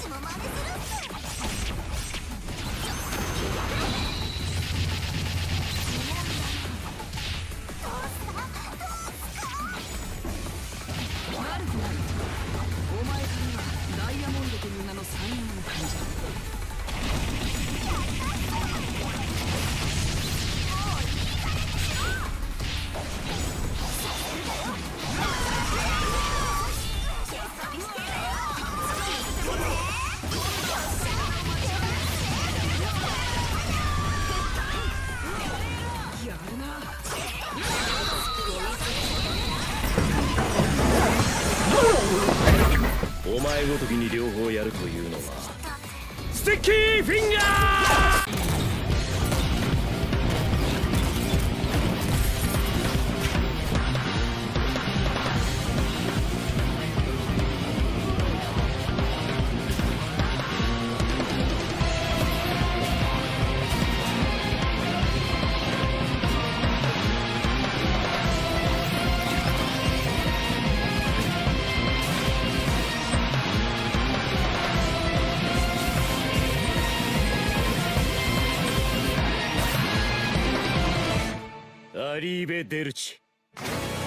お前ごときに両方やるというのはスティッキーフィンガー。アリーベ・デルチ。